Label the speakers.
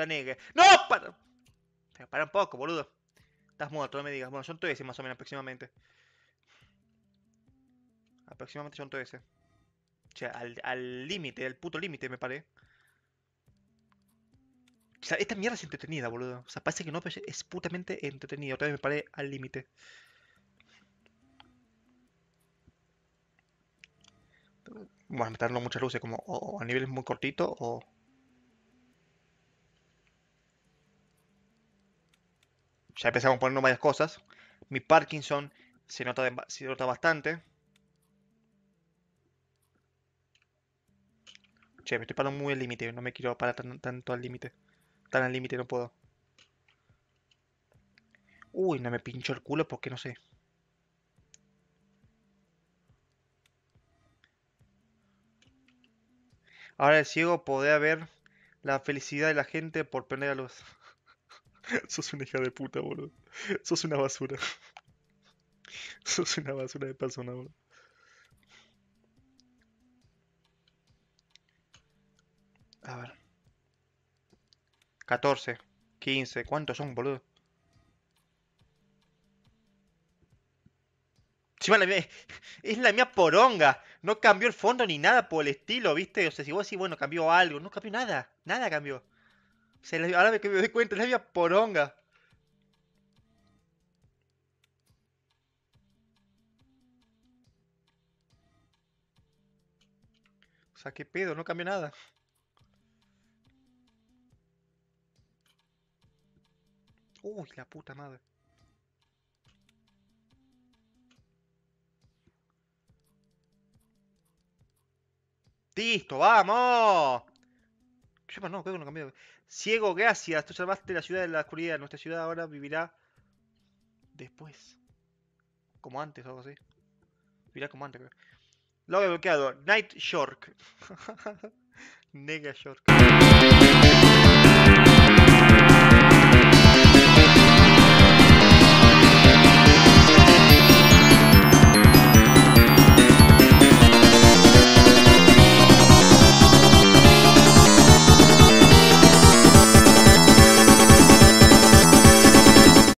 Speaker 1: ciudad negra. ¡No! Para un poco, boludo. Estás muerto, no me digas. Bueno, son 13 más o menos aproximadamente. Aproximadamente son 13. O sea, al límite, al puto límite me paré. O sea, esta mierda es entretenida, boludo. O sea, parece que no, pero es putamente entretenida. Otra vez me paré al límite. Bueno, me está dando muchas luces, como o a niveles muy cortitos o... Ya empezamos poniendo varias cosas. Mi Parkinson se nota bastante. Che, me estoy parando muy al límite. No me quiero parar tanto al límite. Tan al límite no puedo. Uy, no me pincho el culo porque no sé. Ahora el ciego podrá ver la felicidad de la gente por prender la luz. Sos una hija de puta, boludo. Sos una basura. Sos una basura de persona, boludo. A ver. 14, 15. ¿Cuántos son, boludo? Encima es la mía poronga. No cambió el fondo ni nada por el estilo, ¿viste? O sea, si vos decís, bueno, cambió algo. No cambió nada. Nada cambió. O sea, ahora que me doy cuenta, es la mía poronga. O sea, qué pedo, no cambió nada. Uy, la puta madre. ¡Listo, vamos! Yo no, creo que no cambió. Ciego, gracias. Tú salvaste la ciudad de la oscuridad. Nuestra ciudad ahora vivirá después. Como antes o algo así. Vivirá como antes, creo. Logro bloqueado. Night York. Nega York.